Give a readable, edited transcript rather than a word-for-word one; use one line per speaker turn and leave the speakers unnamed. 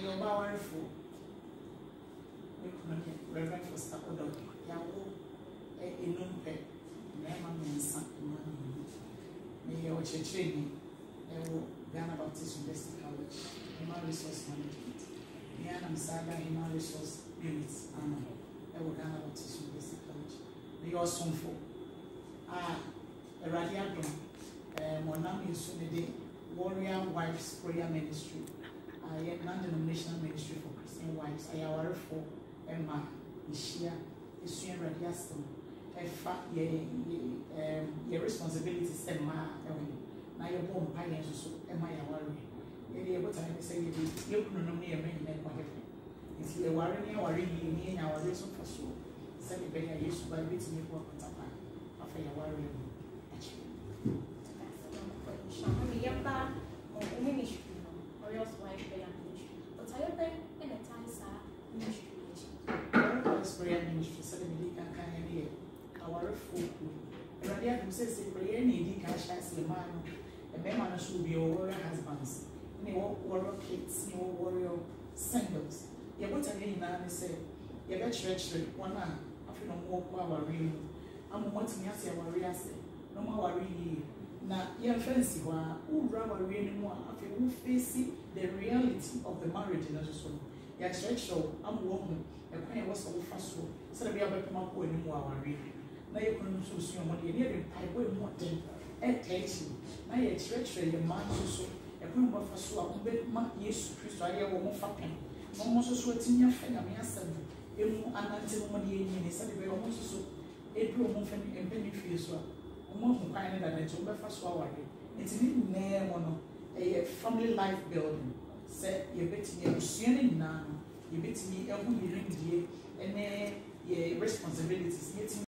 your powerful. Reverend for Odoi. Yawo enumpe. Nema mensa imani. Me your church Ghana Baptist University College, Human Resource Management. Ghana Msaga Human Resource Units, Ghana Baptist University College. Me your son for a radiadom, Monami Sunday Warrior Wives Prayer Ministry. I am non-denominational ministry for Christian wives. I am for Emma, Ishia, Isuan Radiaston. Your responsibilities, Emma. Now you're born by and so am I a worry? You're able to say you couldn't know me a man in whatever. If you're worrying, me and our reason for so. Send me better use to buy bits me work on top after your worry. Actually, ministry or else wife prayer ministry. But I have been in a time, sir, ministry. Prayer ministry, suddenly can be our folk. And I have to say, prayer needy cash as a man. Men should be warrior husbands, warrior kids, warrior singles. You put a name now and say, you bet treachery, one man, I feel no more power real. I'm wanting to say, warrior say, no more worry. Now, you're fancy, who rather really more, I feel who face the reality of the marriage in a soul. You're treacherous, I'm woman, a queen was so fast, so that we are better more anymore. Now you couldn't choose your money, and you're I will more than. I treachery your man so a room of a swap, but my yes, Christ, I have one fapping. Almost a sweating your finger, me as seven. Until money in said we almost so a room of and penny fees were almost kind than a job for swallowing. It's in there one a family life building. Said you bet me a swimming now, you bet me a woman and responsibilities.